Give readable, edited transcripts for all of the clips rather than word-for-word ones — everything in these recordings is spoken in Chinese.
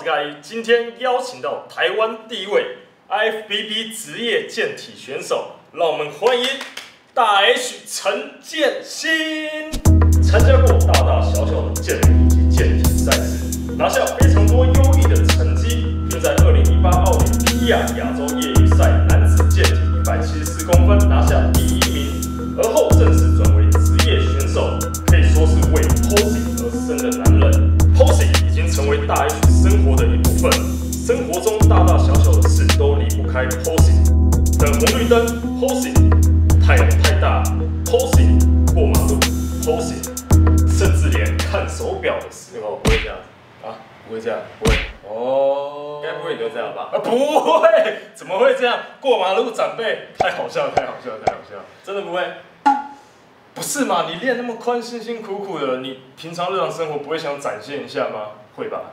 嘎一，今天邀请到台湾第一位 IFBB 职业健体选手，让我们欢迎大 H 陈建新。参加过大大小小的健美以及健体赛事，拿下非常多优异的成绩，并在2018奥林匹亚亚洲业余赛男子健体174公分拿下第1名，而后正式转为职业选手，可以说是为 posing 而生的男人。posing 已经成为大 H 生活的一部分，生活中大大小小的事都离不开 posing。等红绿灯 posing， 太阳太大 posing， 过马路 posing， 甚至连看手表的时候不会这样啊，不会这样， 不会哦， 该不会你就这样吧？ 不会，怎么会这样？过马路长辈，太好笑，太好笑，太好笑， 真的不会？ 不是嘛？你练那么宽，辛辛苦苦的，你平常日常生活不会想展现一下吗？会吧？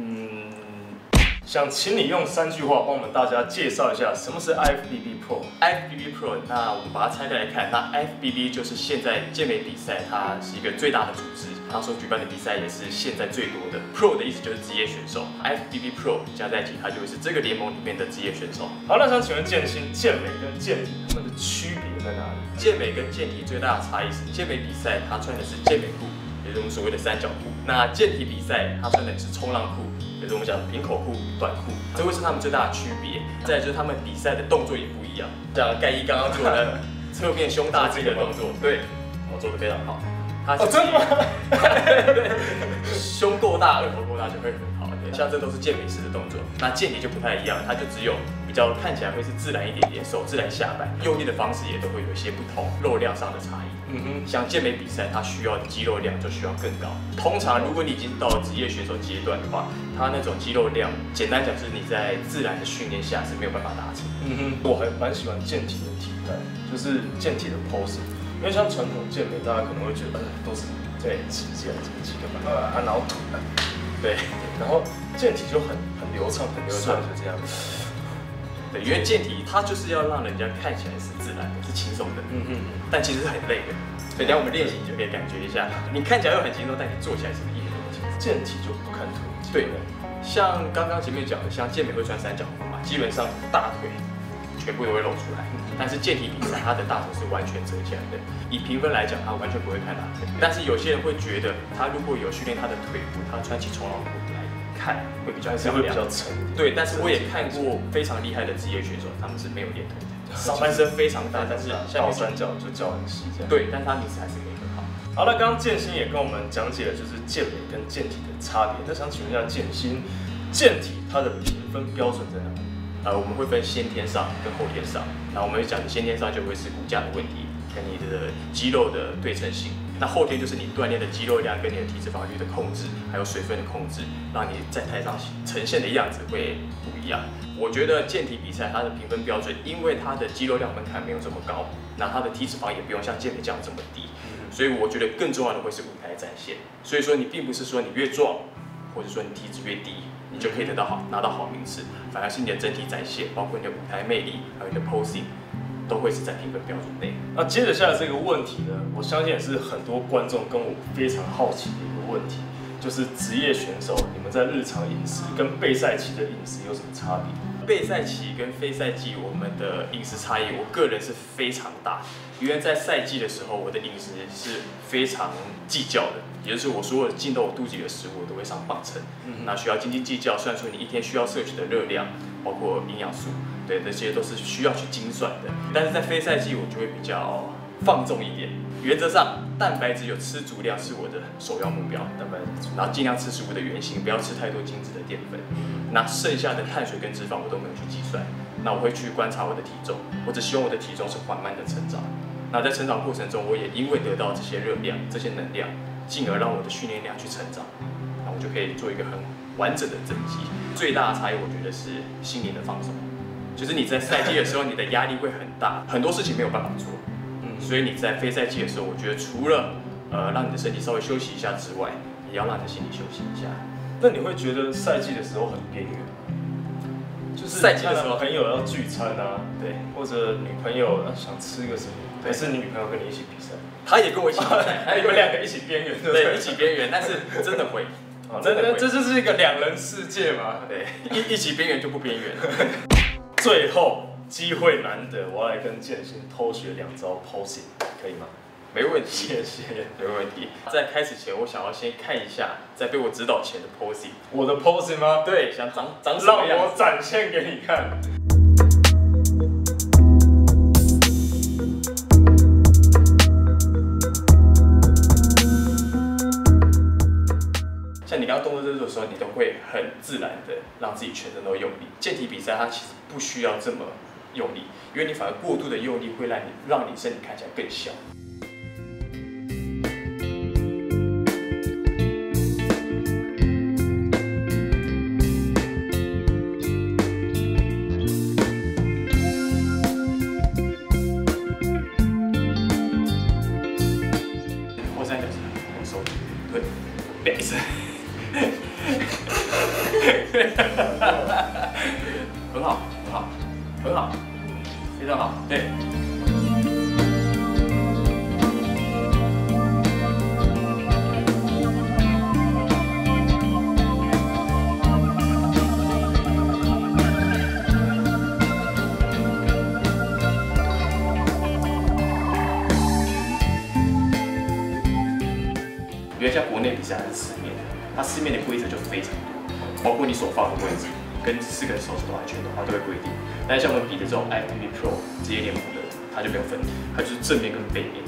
想请你用3句话帮我们大家介绍一下什么是 IFBB Pro。IFBB Pro， 那我们把它拆开来看，那 IFBB 就是现在健美比赛，它是一个最大的组织，它所举办的比赛也是现在最多的。Pro 的意思就是职业选手 ，IFBB Pro 加在一起，它就会是这个联盟里面的职业选手。 好，那想请问建新，健美跟健体它们的区别在哪里？ 健美跟健体最大的差异是，健美比赛它穿的是健美裤，也就是我们所谓的三角裤；那健体比赛它穿的是冲浪裤。也就是我们讲平口裤、短裤，这会是他们最大的区别。再来就是他们比赛的动作也不一样，像盖伊刚刚做的侧面胸大肌的动作，对，我做的非常好。他真的吗？ 对，胸够大，二头够大就会很好。对，像这都是健美式的动作。那健体就不太一样，它就只有比较看起来会是自然一点点，手自然下摆，用力的方式也都会有一些不同，肉量上的差异。像健美比赛，它需要的肌肉量就需要更高。通常如果你已经到了职业选手阶段的话，它那种肌肉量，简单讲是你在自然的训练下是没有办法达成。 我还蛮喜欢健体的体态，就是健体的 posing。因为像传统健美，大家可能会觉得，都是在挤这样子几个板，然后吐，对，然后健体就很流畅，很顺，就这样。 对，因为健体它就是要让人家看起来是自然的，是轻松的，但其实是很累的。所以等下我们练习，你就可以感觉一下，你看起来又很轻松，但你做起来是不是一点都不轻松？ 健体就不看腿， 对的。像刚刚前面讲的，像健美会穿三角裤嘛，基本上大腿全部都会露出来。但是健体比赛，它的大腿是完全遮起来的。以评分来讲，它完全不会看大腿。但是有些人会觉得，他如果有训练他的腿部，他穿起冲浪裤来看，会比较漂亮， 会比较沉一点。 对，但是我也看过非常厉害的职业选手，他们是没有练腿的，上半身非常大，但是倒三角就脚很细这样。 对，但是他名次还是没很好。 好了，刚刚建新也跟我们讲解了就是健美跟健体的差别。那想请问一下建新，健体它的评分标准在哪里？ 我们会分先天上跟后天上。那我们讲的先天上就会是骨架的问题，跟你的肌肉的对称性。那后天就是你锻炼的肌肉量跟你的体脂肪率的控制，还有水分的控制，让你在台上呈现的样子会不一样。我觉得健体比赛它的评分标准，因为它的肌肉量门槛没有这么高，那它的体脂肪也不用像健美这样这么低，所以我觉得更重要的会是舞台展现。所以说你并不是说你越壮，或者说你体脂越低，你就可以拿到好名次，反而是你的整体展现，包括你的舞台魅力，还有你的 posing， 都会是在评分标准内。 那接着下来这个问题呢，我相信也是很多观众跟我非常好奇的一个问题，就是职业选手你们在日常饮食跟备赛期的饮食有什么差别？ 备赛期跟非赛季我们的饮食差异，我个人是非常大。因为在赛季的时候，我的饮食是非常计较的，也就是我所有进到我肚子里的食物，我都会上磅秤。那需要斤斤计较，算出你一天需要摄取的热量，包括营养素，对，这些都是需要去精算的。但是在非赛季，我就会比较放纵一点。原则上，蛋白质有吃足量是我的首要目标，蛋白质，然后尽量吃食物的原型，不要吃太多精致的淀粉。那剩下的碳水跟脂肪我都没有去计算。那我会去观察我的体重，我只希望我的体重是缓慢的成长。那在成长过程中，我也因为得到这些热量、这些能量，进而让我的训练量去成长，那我就可以做一个很完整的增肌。最大的差异，我觉得是心灵的放松，就是你在赛季的时候，你的压力会很大，很多事情没有办法做。所以你在非赛季的时候，我觉得除了让你的身体稍微休息一下之外，也要让你的心理休息一下。 那你会觉得赛季的时候很边缘吗？就是赛季的时候， 朋友要聚餐啊， 对， 或者女朋友想吃个什么，还是你女朋友跟你一起比赛？ 她也跟我一起比赛， 你们2个一起边缘， 对，一起边缘，但是真的会。 好， 真的会那这就是一个两人世界嘛。 对，一起边缘就不边缘。 最后机会难得，我要来跟建新偷学2招 posing， 可以吗？ 没问题， 谢谢。 没问题。在开始前，我想要先看一下在被我指导前的 posing。 我的 posing 吗？ 对，想长什让么样子？ 我展现给你看。 像你刚刚动作这的时候，你都会很自然的让自己全身都用力。健体比赛它其实不需要这么用力，因为你反而过度的用力会让你身体看起来更小。后三角形，我手对，2声。很好，很好，很好，非常好，对。因为像国内比赛它是四面的，它四面的规则就非常多，包括你手放的位置跟4个人手指头安全的话都会规定。但像我们比的这种 IFBB Pro 职业联盟的，它就没有分，它就是正面跟背面。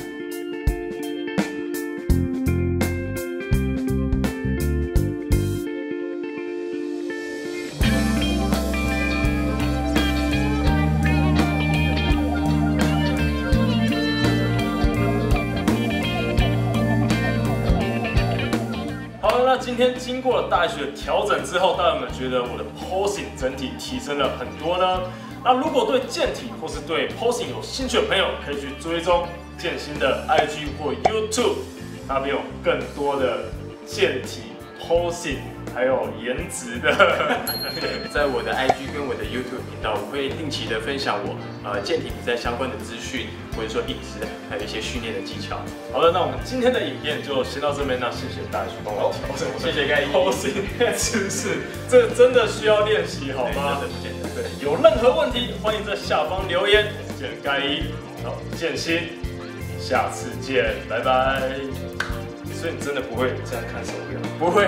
那今天经过了大学的调整之后，大家有没有觉得我的 posing 整体提升了很多呢？那如果对健体或是对 posing 有兴趣的朋友，可以去追踪健新的 IG 或 YouTube， 那边有更多的健体 posing 还有颜值的。 在我的 IG 跟我的 YouTube 频道，我会定期的分享我健体比赛相关的资讯，或者说饮食，还有一些训练的技巧。 好了，那我们今天的影片就先到这边。那谢谢大家去帮我调整我的谢谢盖伊 posing 姿势，这真的需要练习，好吗？ 真的不简单。 对，有任何问题欢迎在下方留言。我是盖伊，好，健新，下次见，拜拜。所以你真的不会这样看手表？ 不会，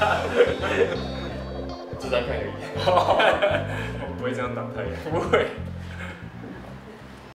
就这样看而已。 我不会这样挡太阳。 不会。